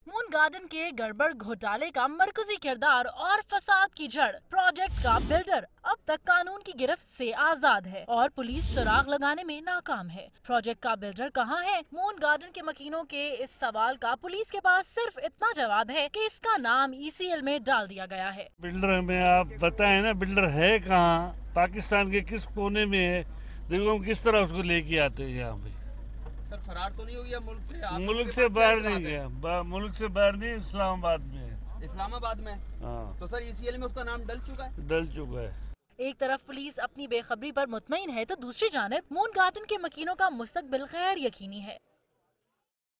Moon garden के गड़बड़ घोटाले का मरकजी किरदार और फसाद की जड़ प्रोजेक्ट का बिल्डर अब तक कानून की गिरफ्त से आजाद है और पुलिस सुराग लगाने में नाकाम है। प्रोजेक्ट का बिल्डर कहाँ है? मून गार्डन के मकीनों के इस सवाल का पुलिस के पास सिर्फ इतना जवाब है कि इसका नाम ECL में डाल दिया गया है। बिल्डर में आप बताएं ना, बिल्डर है कहाँ, पाकिस्तान के किस कोने में है? देखो हम किस तरह उसको लेके आते हैं यहाँ पे। सर फरार तो नहीं हो गया मुल्क से? मुल्क से बाहर नहीं गया, मुल्क से बाहर नहीं, इस्लामाबाद में है। इस्लामाबाद में? हाँ। तो सर ECL में उसका नाम डल चुका है? डल चुका है। एक तरफ पुलिस अपनी बेखबरी पर मुतमईन है तो दूसरी जानिब मून गार्डन के मकीनों का मुस्तकबिल गैर यकीनी है।